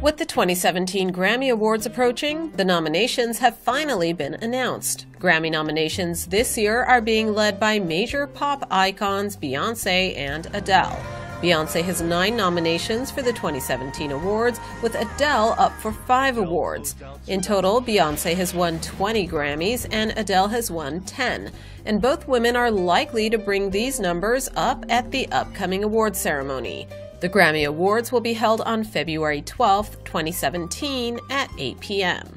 With the 2017 Grammy Awards approaching, the nominations have finally been announced. Grammy nominations this year are being led by major pop icons Beyonce and Adele. Beyonce has 9 nominations for the 2017 awards, with Adele up for 5 awards. In total, Beyonce has won 20 Grammys and Adele has won 10, and both women are likely to bring these numbers up at the upcoming awards ceremony. The Grammy Awards will be held on February 12, 2017 at 8 p.m.